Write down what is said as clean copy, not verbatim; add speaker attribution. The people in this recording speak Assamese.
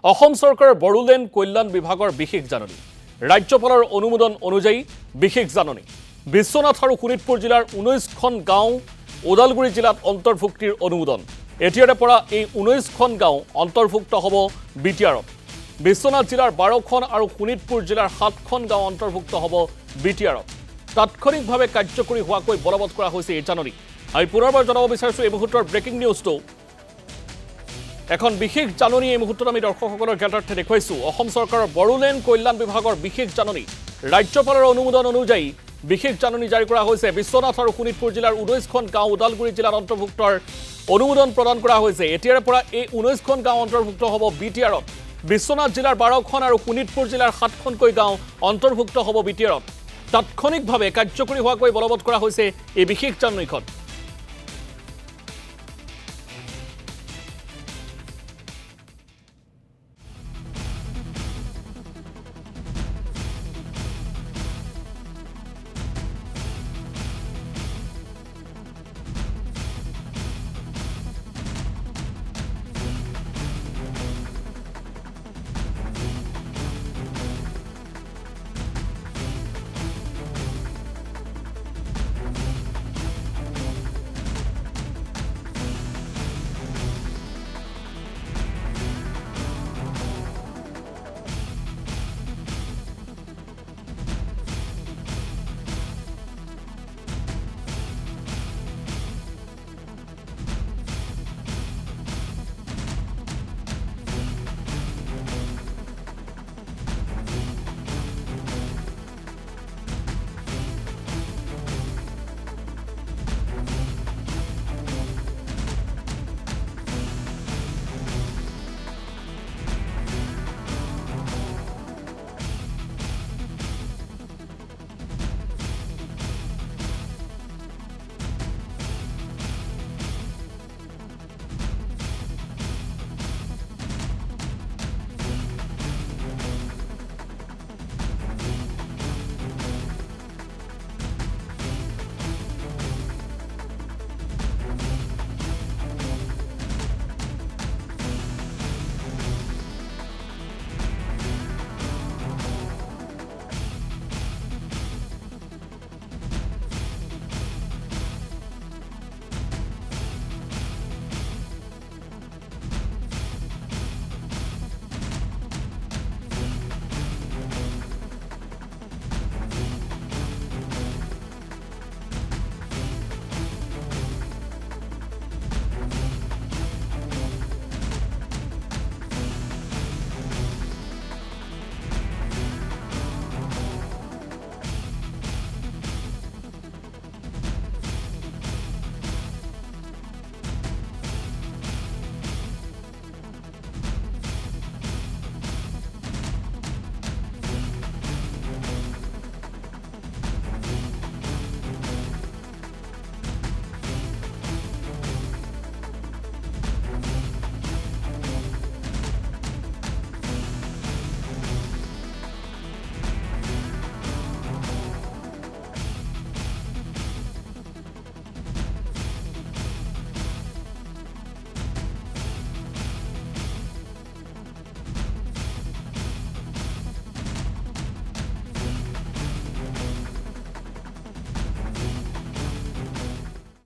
Speaker 1: অসম চৰকাৰৰ বড়োলেন কল্যাণ বিভাগৰ বিশেষ জাননী ৰাজ্যপালৰ অনুমোদন অনুযায়ী বিশেষ জাননী বিশ্বনাথ আৰু শোণিতপুৰ জিলাৰ 19খন গাঁও ওদালগুৰি জিলাত অন্তৰ্ভুক্তিৰ অনুমোদন এতিয়াৰে পৰা এই 19খন গাঁও অন্তৰ্ভুক্ত হ'ব বিটিআৰত বিশ্বনাথ জিলাৰ 12খন আৰু শোণিতপুৰ জিলাৰ 7খন গাঁও অন্তৰ্ভুক্ত হ'ব বিটিআৰত তাৎক্ষণিকভাৱে কাৰ্যকৰী হোৱাকৈ বলবৎ কৰা হৈছে এই জাননী আমি পুনৰবাৰ জনাব বিচাৰিছোঁ এই মুহূৰ্তৰ ব্ৰেকিং নিউজটো এখন বিশেষ জাননী এই মুহূৰ্তত আমি দৰ্শকসকলৰ জ্ঞাতাৰ্থে দেখুৱাইছোঁ অসম চৰকাৰৰ বড়োলেন কল্যাণ বিভাগৰ বিশেষ জাননী ৰাজ্যপালৰ অনুমোদন অনুযায়ী বিশেষ জাননী জাৰি কৰা হৈছে বিশ্বনাথ আৰু শোণিতপুৰ জিলাৰ 19খন গাঁও ওদালগুৰি জিলাত অন্তৰ্ভুক্তৰ অনুমোদন প্ৰদান কৰা হৈছে এতিয়াৰে পৰা এই 19খন গাঁও অন্তৰ্ভুক্ত হ'ব বিটিআৰত বিশ্বনাথ জিলাৰ 12খন আৰু শোণিতপুৰ জিলাৰ 7খনকৈ গাঁও অন্তৰ্ভুক্ত হ'ব বিটিআৰত তাৎক্ষণিকভাৱে কাৰ্যকৰী হোৱাকৈ বলবৎ কৰা হৈছে এই বিশেষ জাননীখন